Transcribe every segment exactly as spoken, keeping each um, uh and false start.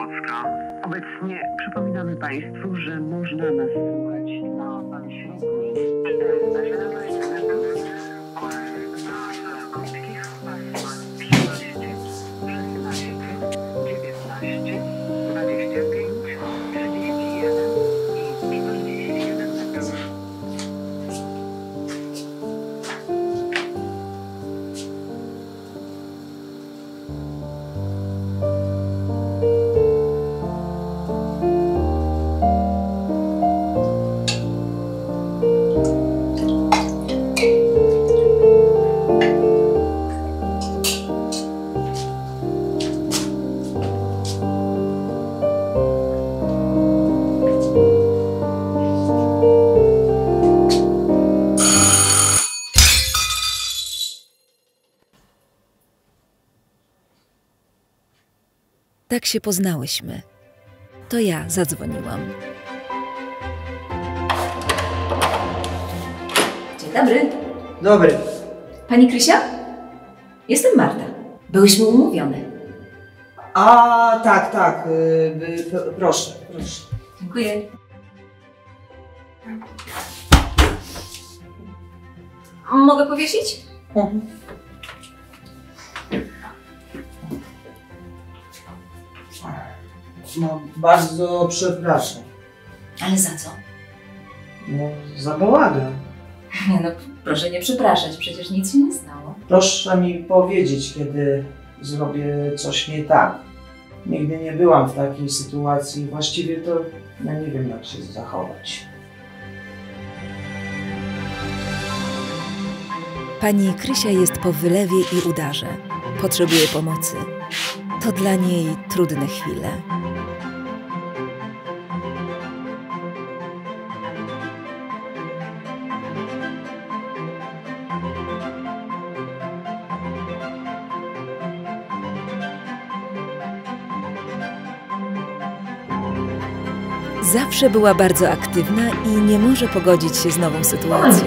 Polska. Obecnie przypominamy Państwu, że można nas słuchać na Panświętnej na siedemnaście metrów oraz na krótkich pasmach trzynaście, szesnaście, dziewiętnaście, dwadzieścia pięć, trzydzieści jeden i czterdzieści jeden metrów. Tak się poznałyśmy. To ja zadzwoniłam. Dzień dobry. Dobry. Pani Krysia? Jestem Marta. Byłyśmy umówione. A, tak, tak. Yy, p- proszę, proszę. Dziękuję. Mogę powiesić? Mhm. No, bardzo przepraszam. Ale za co? No, za bałagan. Nie no, proszę nie przepraszać, przecież nic się nie stało. Proszę mi powiedzieć, kiedy zrobię coś nie tak. Nigdy nie byłam w takiej sytuacji. Właściwie to ja nie wiem, jak się zachować. Pani Krysia jest po wylewie i udarze. Potrzebuje pomocy. To dla niej trudne chwile. Zawsze była bardzo aktywna i nie może pogodzić się z nową sytuacją.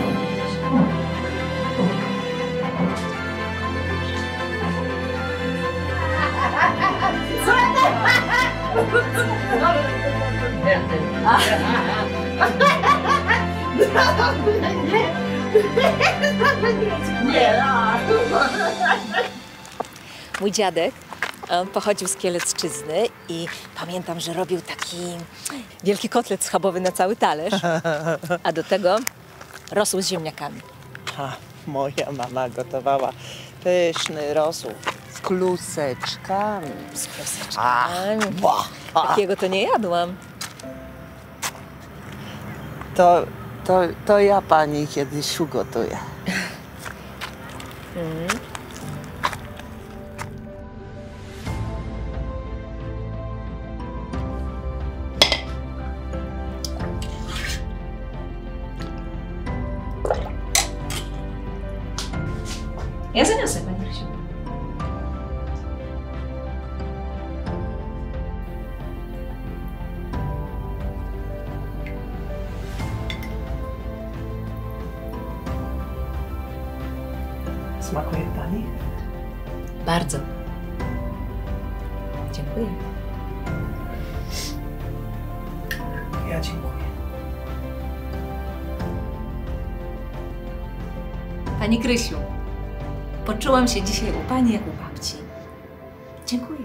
Mój dziadek on pochodził z Kielecczyzny i pamiętam, że robił taki wielki kotlet schabowy na cały talerz, a do tego rosół z ziemniakami. A, moja mama gotowała pyszny rosół z kluseczkami. Z kluseczkami. Takiego to nie jadłam. To, to, to ja pani kiedyś ugotuję. Mm. Ja zaniosę, pani Krysiu. Smakuje pani? Bardzo. Dziękuję. Ja dziękuję. Pani Krysiu, poczułam się dzisiaj u pani jak u babci. Dziękuję.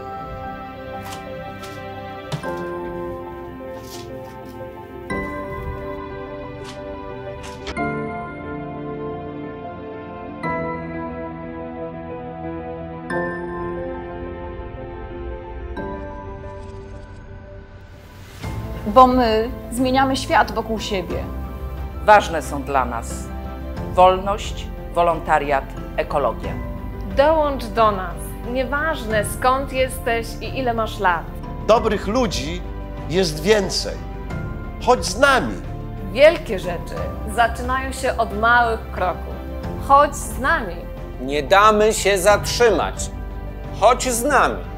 Bo my zmieniamy świat wokół siebie. Ważne są dla nas wolność, wolontariat, ekologia. Dołącz do nas. Nieważne skąd jesteś i ile masz lat. Dobrych ludzi jest więcej. Chodź z nami. Wielkie rzeczy zaczynają się od małych kroków. Chodź z nami. Nie damy się zatrzymać. Chodź z nami.